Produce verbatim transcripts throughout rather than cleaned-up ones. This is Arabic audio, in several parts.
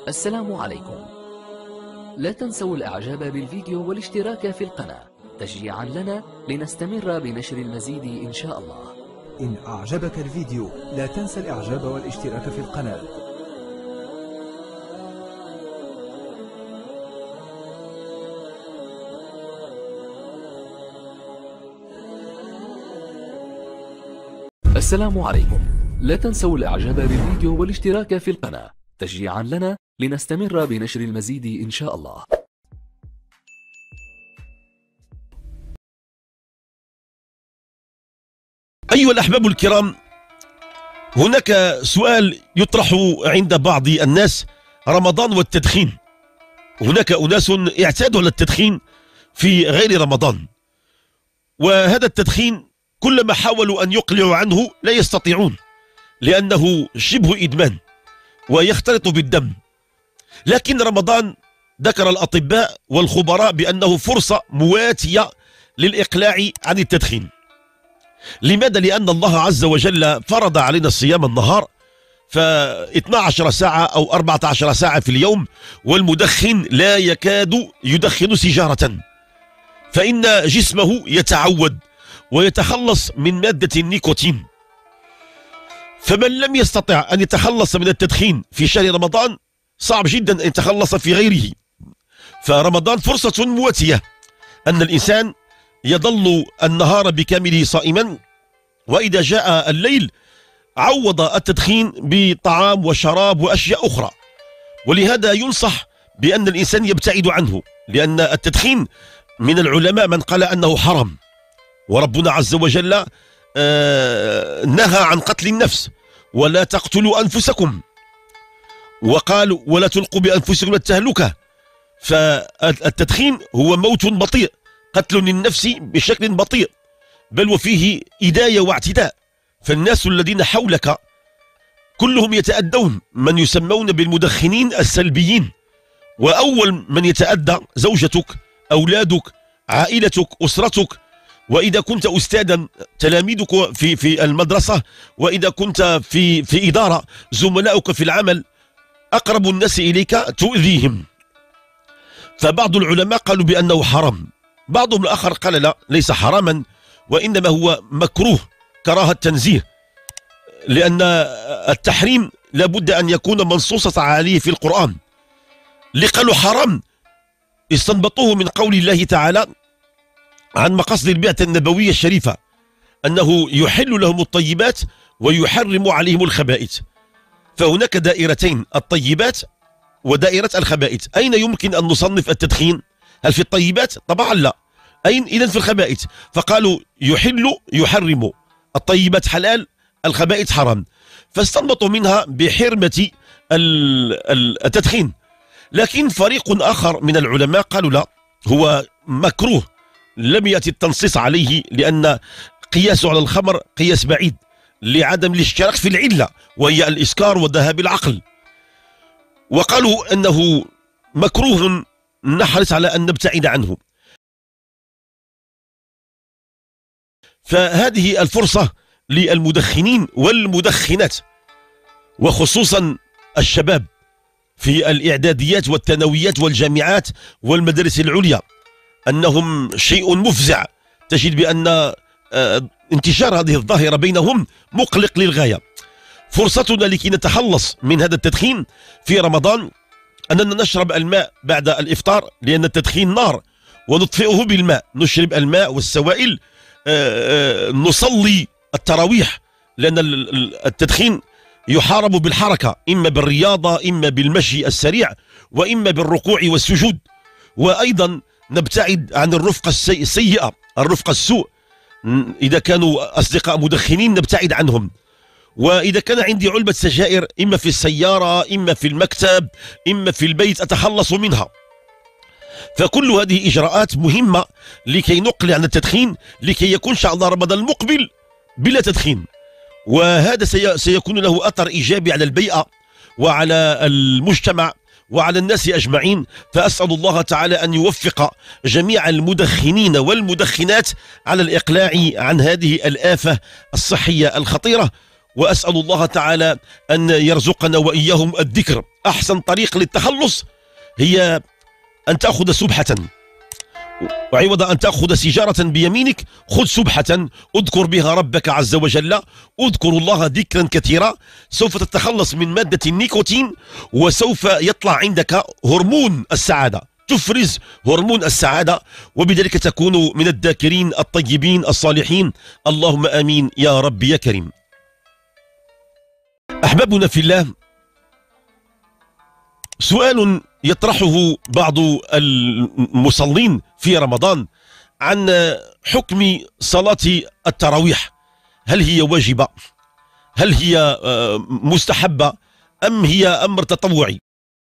السلام عليكم. لا تنسوا الاعجاب بالفيديو والاشتراك في القناة تشجيعا لنا لنستمر بنشر المزيد ان شاء الله. إن أعجبك الفيديو لا تنسى الإعجاب والاشتراك في القناة. السلام عليكم. لا تنسوا الاعجاب بالفيديو والاشتراك في القناة تشجيعا لنا لنستمر بنشر المزيد ان شاء الله. أيها الأحباب الكرام، هناك سؤال يطرح عند بعض الناس: رمضان والتدخين. هناك أناس اعتادوا على التدخين في غير رمضان، وهذا التدخين كلما حاولوا أن يقلعوا عنه لا يستطيعون، لأنه شبه إدمان ويختلط بالدم. لكن رمضان ذكر الأطباء والخبراء بأنه فرصة مواتية للإقلاع عن التدخين. لماذا؟ لأن الله عز وجل فرض علينا الصيام النهار، ف اثنتا عشرة ساعة أو أربعة عشر ساعة في اليوم، والمدخن لا يكاد يدخن سيجارة، فإن جسمه يتعود ويتخلص من مادة النيكوتين. فمن لم يستطع أن يتخلص من التدخين في شهر رمضان صعب جدا أن يتخلص في غيره. فرمضان فرصة مواتية أن الإنسان يظل النهار بكامله صائما، وإذا جاء الليل عوض التدخين بطعام وشراب وأشياء أخرى. ولهذا ينصح بأن الإنسان يبتعد عنه، لأن التدخين من العلماء من قال أنه حرام، وربنا عز وجل آه نهى عن قتل النفس: ولا تقتلوا أنفسكم، وقال: ولا تلقوا بأنفسكم التهلكة. فالتدخين هو موت بطيء، قتل للنفس بشكل بطيء، بل وفيه إداية واعتداء. فالناس الذين حولك كلهم يتأدون، من يسمون بالمدخنين السلبيين. وأول من يتأدى زوجتك، أولادك، عائلتك، أسرتك. وإذا كنت أستاذا تلاميذك في في المدرسة، وإذا كنت في في إدارة زملائك في العمل، أقرب الناس إليك تؤذيهم. فبعض العلماء قالوا بأنه حرام، بعضهم الآخر قال لا، ليس حراما، وإنما هو مكروه كراهة تنزيه، لأن التحريم لابد أن يكون منصوصا عليه في القرآن. اللي قالوا حرام استنبطوه من قول الله تعالى عن مقاصد البعثة النبوية الشريفة، أنه يحل لهم الطيبات ويحرم عليهم الخبائث. فهناك دائرتين: الطيبات ودائرة الخبائث. أين يمكن أن نصنف التدخين؟ هل في الطيبات؟ طبعا لا. أين إذن في الخبائث؟ فقالوا يحل يحرم، الطيبات حلال، الخبائث حرام، فاستنبطوا منها بحرمة التدخين. لكن فريق آخر من العلماء قالوا لا، هو مكروه، لم يأتي التنصيص عليه، لأن قياسه على الخمر قياس بعيد لعدم الاشتراك في العلة، وهي الإسكار وذهاب العقل. وقالوا أنه مكروه نحرص على أن نبتعد عنه. فهذه الفرصة للمدخنين والمدخنات، وخصوصا الشباب في الإعداديات والثانويات والجامعات والمدارس العليا، أنهم شيء مفزع. تجد بأن انتشار هذه الظاهرة بينهم مقلق للغاية. فرصتنا لكي نتخلص من هذا التدخين في رمضان أننا نشرب الماء بعد الإفطار، لأن التدخين نار، ونطفئه بالماء، نشرب الماء والسوائل. نصلي التراويح، لأن التدخين يحارب بالحركة، إما بالرياضة، إما بالمشي السريع، وإما بالركوع والسجود. وأيضا نبتعد عن الرفقة السيئة، الرفقة السوء. إذا كانوا أصدقاء مدخنين نبتعد عنهم. وإذا كان عندي علبة سجائر، إما في السيارة، إما في المكتب، إما في البيت، أتخلص منها. فكل هذه إجراءات مهمة لكي نقلع عن التدخين، لكي يكون إن شاء الله رمضان المقبل بلا تدخين. وهذا سيكون له أثر إيجابي على البيئة وعلى المجتمع وعلى الناس أجمعين. فأسأل الله تعالى أن يوفق جميع المدخنين والمدخنات على الإقلاع عن هذه الآفة الصحية الخطيرة. وأسأل الله تعالى أن يرزقنا وإياهم الذكر. أحسن طريق للتخلص هي أن تأخذ سبحة، وعوض أن تأخذ سيجارة بيمينك خذ سبحة اذكر بها ربك عز وجل، اذكر الله ذكرا كثيرا، سوف تتخلص من مادة النيكوتين، وسوف يطلع عندك هرمون السعادة، تفرز هرمون السعادة، وبذلك تكون من الذاكرين الطيبين الصالحين. اللهم آمين يا رب يا كريم. أحبابنا في الله، سؤال يطرحه بعض المصلين في رمضان عن حكم صلاة التراويح، هل هي واجبة؟ هل هي مستحبة؟ أم هي أمر تطوعي؟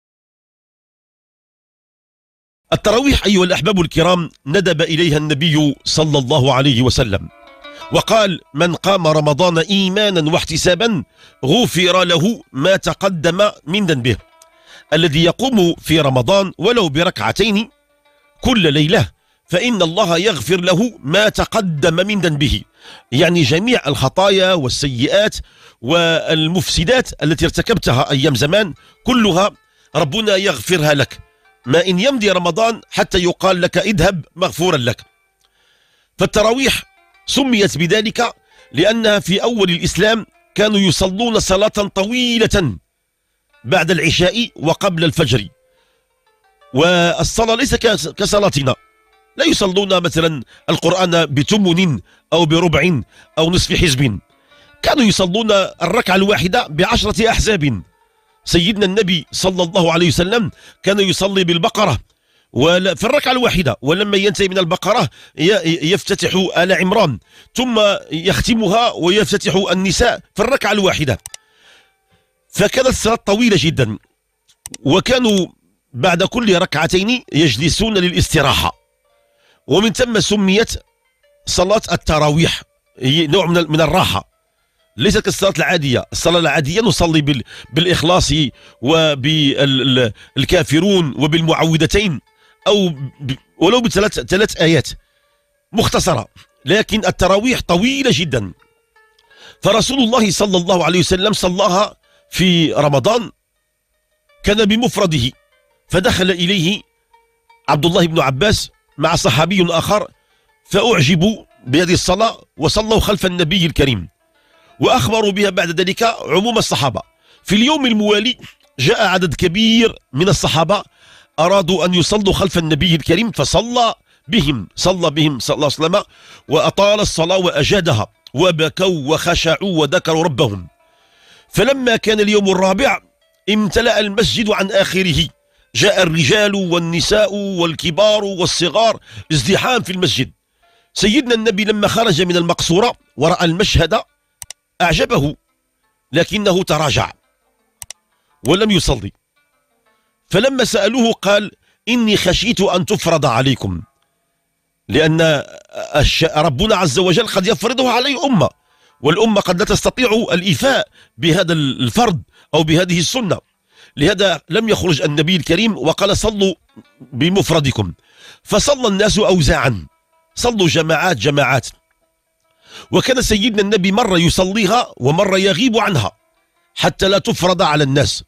التراويح أيها الأحباب الكرام ندب إليها النبي صلى الله عليه وسلم وقال: من قام رمضان إيمانا واحتسابا غفر له ما تقدم من ذنبه. الذي يقوم في رمضان ولو بركعتين كل ليلة فإن الله يغفر له ما تقدم من ذنبه، يعني جميع الخطايا والسيئات والمفسدات التي ارتكبتها أيام زمان كلها ربنا يغفرها لك، ما إن يمضي رمضان حتى يقال لك اذهب مغفورا لك. فالتراويح سميت بذلك لأنها في أول الإسلام كانوا يصلون صلاة طويلة بعد العشاء وقبل الفجر، والصلاة ليس كصلاتنا، لا يصلون مثلا القرآن بتمن أو بربع أو نصف حزب، كانوا يصلون الركعة الواحدة بعشرة أحزاب. سيدنا النبي صلى الله عليه وسلم كان يصلي بالبقرة في الركعة الواحدة، ولما ينتهي من البقرة يفتتح آل عمران، ثم يختمها ويفتتح النساء في الركعة الواحدة. فكانت الصلاة طويلة جدا، وكانوا بعد كل ركعتين يجلسون للاستراحة، ومن ثم سميت صلاة التراويح، هي نوع من الراحة، ليست كالصلاة العادية. الصلاة العادية نصلي بالإخلاص وبالكافرون وبالمعوذتين أو ولو بثلاث ثلاث آيات مختصرة، لكن التراويح طويلة جدا. فرسول الله صلى الله عليه وسلم صلاها في رمضان كان بمفرده، فدخل إليه عبد الله بن عباس مع صحابي آخر فأعجبوا بهذه الصلاة وصلوا خلف النبي الكريم، وأخبروا بها بعد ذلك عموم الصحابة. في اليوم الموالي جاء عدد كبير من الصحابة أرادوا أن يصلوا خلف النبي الكريم، فصلى بهم صلى بهم صلى الله عليه وسلم وأطال الصلاة وأجادها، وبكوا وخشعوا وذكروا ربهم. فلما كان اليوم الرابع امتلأ المسجد عن آخره، جاء الرجال والنساء والكبار والصغار ازدحام في المسجد. سيدنا النبي لما خرج من المقصورة ورأى المشهد أعجبه، لكنه تراجع ولم يصلي. فلما سألوه قال: إني خشيت أن تفرض عليكم، لأن ربنا عز وجل قد يفرضه على الأمة، والأمة قد لا تستطيع الإيفاء بهذا الفرض أو بهذه السنة، لهذا لم يخرج النبي الكريم وقال صلوا بمفردكم. فصلى الناس أوزاعا، صلوا جماعات جماعات، وكان سيدنا النبي مرة يصليها ومرة يغيب عنها حتى لا تفرض على الناس.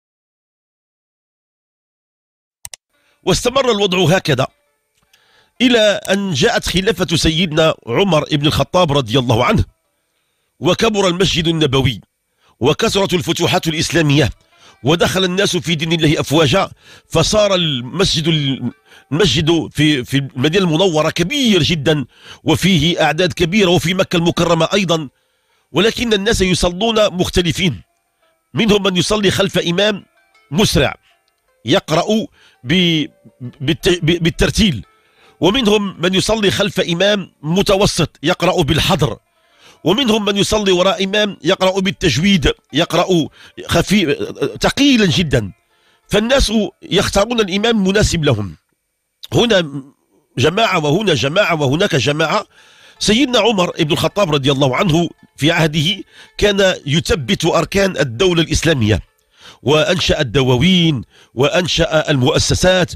واستمر الوضع هكذا إلى أن جاءت خلافة سيدنا عمر بن الخطاب رضي الله عنه، وكبر المسجد النبوي وكثرت الفتوحات الإسلامية ودخل الناس في دين الله أفواجا، فصار المسجد المسجد في في المدينة المنورة كبير جدا وفيه أعداد كبيرة، وفي مكة المكرمة أيضا، ولكن الناس يصلون مختلفين. منهم من يصلي خلف إمام مسرع يقرأ بالترتيل، ومنهم من يصلي خلف إمام متوسط يقرأ بالحضر، ومنهم من يصلي وراء إمام يقرأ بالتجويد، يقرأ خفيف ثقيلا جدا. فالناس يختارون الإمام المناسب لهم، هنا جماعة وهنا جماعة وهناك جماعة. سيدنا عمر بن الخطاب رضي الله عنه في عهده كان يثبت أركان الدولة الإسلامية، وأنشأ الدواوين وأنشأ المؤسسات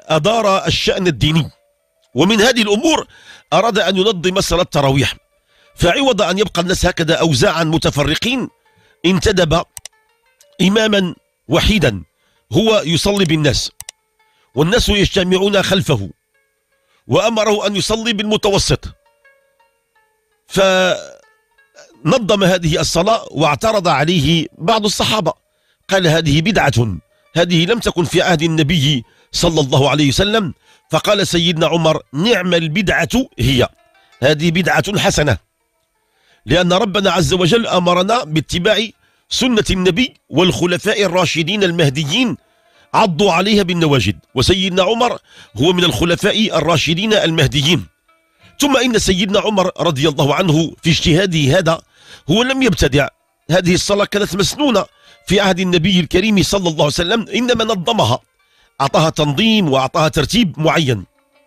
وأدار الشأن الديني، ومن هذه الأمور أراد أن ينظم صلاة التراويح. فعوض أن يبقى الناس هكذا أوزاعا متفرقين انتدب إماما وحيدا هو يصلي بالناس والناس يجتمعون خلفه، وأمره أن يصلي بالمتوسط، فنظم هذه الصلاة واعترض عليه بعض الصحابة، قال هذه بدعة، هذه لم تكن في عهد النبي صلى الله عليه وسلم. فقال سيدنا عمر نعم البدعة هي، هذه بدعة حسنة، لأن ربنا عز وجل أمرنا باتباع سنة النبي والخلفاء الراشدين المهديين عضوا عليها بالنواجد، وسيدنا عمر هو من الخلفاء الراشدين المهديين. ثم إن سيدنا عمر رضي الله عنه في اجتهاده هذا هو لم يبتدع، هذه الصلاة كانت مسنونة في عهد النبي الكريم صلى الله عليه وسلم، إنما نظمها، أعطاها تنظيم وأعطاها ترتيب معين.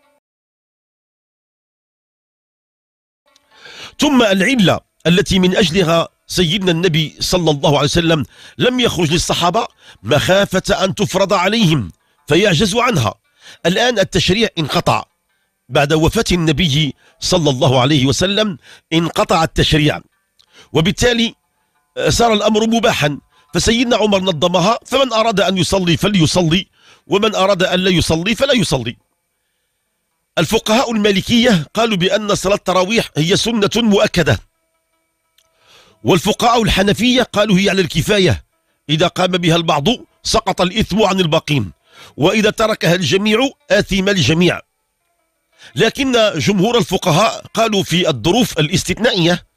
ثم العلة التي من أجلها سيدنا النبي صلى الله عليه وسلم لم يخرج للصحابة مخافة أن تفرض عليهم فيعجزوا عنها. الآن التشريع انقطع بعد وفاة النبي صلى الله عليه وسلم، انقطع التشريع، وبالتالي صار الأمر مباحا، فسيدنا عمر نظمها، فمن أراد أن يصلي فليصلي، ومن أراد أن لا يصلي فلا يصلي. الفقهاء المالكية قالوا بأن صلاة التراويح هي سنة مؤكدة، والفقهاء الحنفية قالوا هي على الكفاية، إذا قام بها البعض سقط الإثم عن الباقين، وإذا تركها الجميع آثم الجميع. لكن جمهور الفقهاء قالوا في الظروف الاستثنائية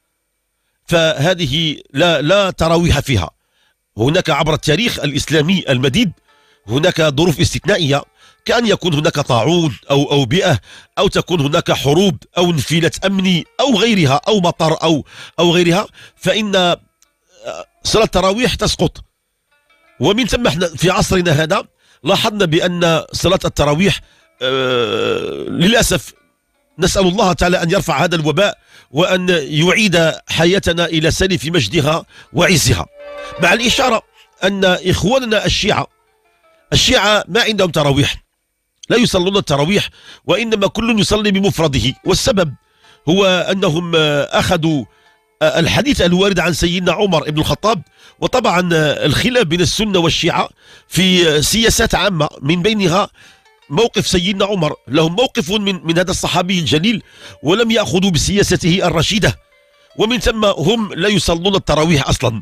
فهذه لا, لا تراويح فيها. هناك عبر التاريخ الإسلامي المديد هناك ظروف استثنائية، كأن يكون هناك طاعون أو أوبئة، أو تكون هناك حروب أو انفلات أمني أو غيرها، أو مطر أو أو غيرها، فإن صلاة التراويح تسقط. ومن ثم احنا في عصرنا هذا لاحظنا بأن صلاة التراويح آه للأسف نسأل الله تعالى أن يرفع هذا الوباء وأن يعيد حياتنا إلى سلف مجدها وعزها، مع الإشارة أن إخواننا الشيعة الشيعة ما عندهم تراويح، لا يصلون التراويح، وإنما كل يصلي بمفرده. والسبب هو أنهم أخذوا الحديث الوارد عن سيدنا عمر بن الخطاب، وطبعا الخلاف بين السنة والشيعة في سياسات عامة، من بينها موقف سيدنا عمر، لهم موقف من, من هذا الصحابي الجليل ولم يأخذوا بسياسته الرشيدة، ومن ثم هم لا يصلون التراويح أصلا.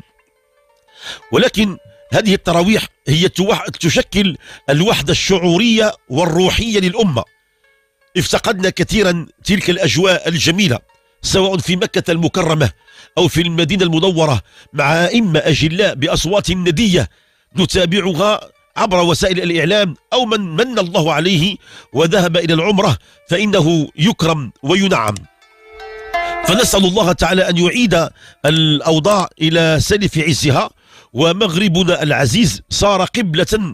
ولكن هذه التراويح هي تشكل الوحدة الشعورية والروحية للأمة. افتقدنا كثيرا تلك الأجواء الجميلة سواء في مكة المكرمة أو في المدينة المنورة، مع أئمة أجلاء بأصوات ندية نتابعها عبر وسائل الإعلام، أو من من الله عليه وذهب إلى العمرة فإنه يكرم وينعم. فنسأل الله تعالى أن يعيد الأوضاع إلى سلف عزها. ومغربنا العزيز صار قبلة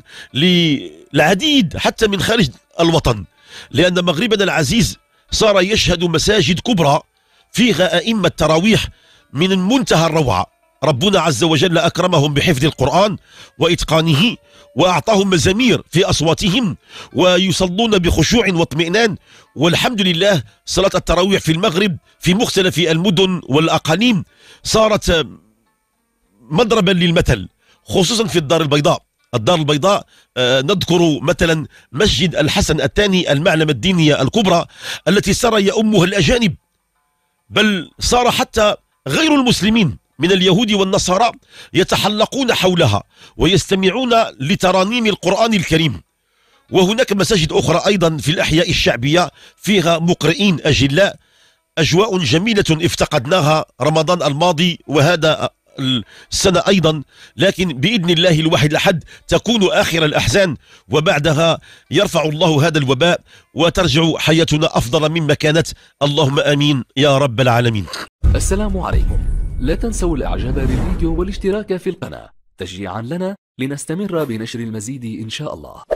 للعديد حتى من خارج الوطن، لأن مغربنا العزيز صار يشهد مساجد كبرى فيها أئمة تراويح من منتهى الروعة. ربنا عز وجل أكرمهم بحفظ القرآن وإتقانه، وأعطاهم مزامير في أصواتهم ويصلون بخشوع واطمئنان. والحمد لله صلاة التراويح في المغرب في مختلف المدن والأقاليم صارت مضربا للمثل، خصوصا في الدار البيضاء. الدار البيضاء آه نذكر مثلا مسجد الحسن الثاني المعلمة الدينية الكبرى التي صار يؤمها الأجانب، بل صار حتى غير المسلمين من اليهود والنصارى يتحلقون حولها ويستمعون لترانيم القرآن الكريم. وهناك مساجد أخرى أيضا في الأحياء الشعبية فيها مقرئين أجلاء. أجواء جميلة افتقدناها رمضان الماضي وهذا السنة أيضا، لكن بإذن الله الواحد الأحد تكون آخر الأحزان، وبعدها يرفع الله هذا الوباء وترجع حياتنا أفضل مما كانت. اللهم آمين يا رب العالمين. السلام عليكم. لا تنسوا الإعجاب بالفيديو والاشتراك في القناة تشجيعا لنا لنستمر بنشر المزيد إن شاء الله.